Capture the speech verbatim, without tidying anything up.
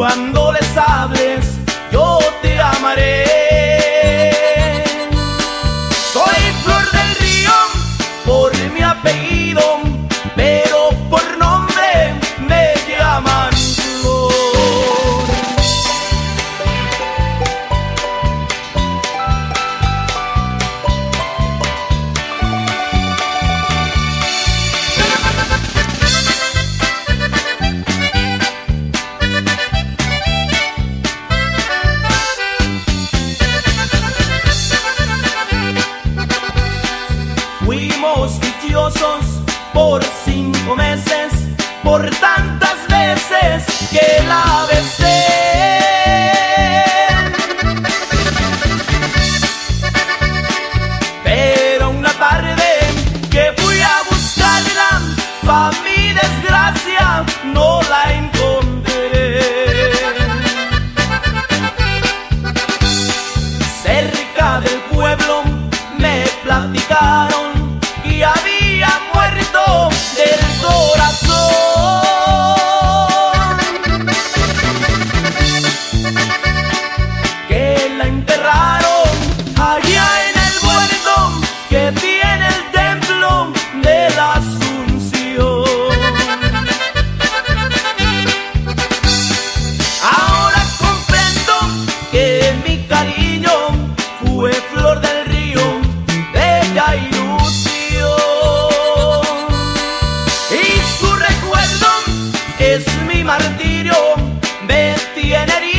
Cuando les hables, yo te amaré. Soy Flor del Río por mi apellido, pero por nombre me llaman Flor. Fuimos dichosos por cinco meses, por tantas veces que la besé. Pero una tarde que fui a buscarla, pa' mi desgracia no la encontré. Cerca del pueblo me platicaron y había muerto del corazón, que la enterraron allá en el huerto que tiene el templo de la Asunción. Ahora comprendo que mi cariño fue Flor del Río, bella ilusión. Es mi martirio, me tiene herido.